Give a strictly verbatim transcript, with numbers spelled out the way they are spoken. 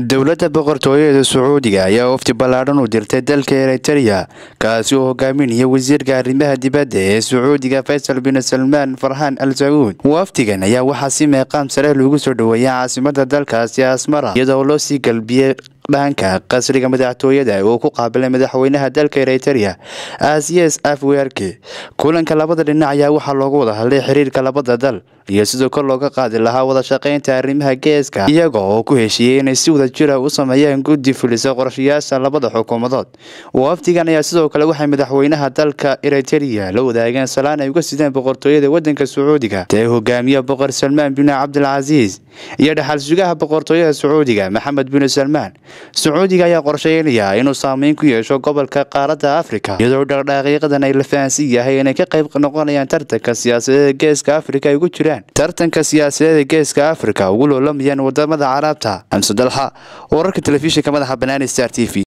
dowladda boqortooyada Sacuudiga ayaa wafdi ballaaran u dirtay dalka Eritrea kaasi oo hogaaminaya wasiirka arrimaha dibadda ee Sacuudiga Faisal bin Salman Farhan Al Saud. Wafdigan ayaa waxaa si meeqaam sare loogu soo dhaweeyay caasimadda dalkaasi Asmara iyadoo loo sii galbiyay dhanka qasriga madaxtooyada oo ku qaabilay madaxweynaha dalka Eritrea Asias Afwerki. Kulanka labada dhinac ayaa waxaa looga wada hadlay xiriirka labada dal iyo sidoo kale looga qaadi lahaa wada shaqeynta arrimaha geeska iyaga oo ku heshiiyay inay si wada jir ah u sameeyaan guddi fulisa qorshayaasha labada xukuumadood. Wafdigan ayaa sidoo kale waxay madaxweynaha dalka Eritrea la wadaageen salaan ay uga sideen boqortooyada wadanka Sacuudiga ee hogaamiya boqor Salman bin Abdulaziz iyo dhaxal sugaha boqortooyada Sacuudiga Mohammed bin Salman. Sacuudiga ayaa qorsheynaya inuu saameyn ku yeesho gobolka qaaradda Afrika iyadoo dhaqdhaqaaqyadan ay la fahansan yahay inay ka qayb noqonayaan tartanka siyaasadeed geeska Afrika ay ugu jiraan tartanka siyaasadeed geeska Afrika ugu loolamiyaan wadamada Carabta. Amsa Dalha wararka telefishinka madaxa bannaan Star T V.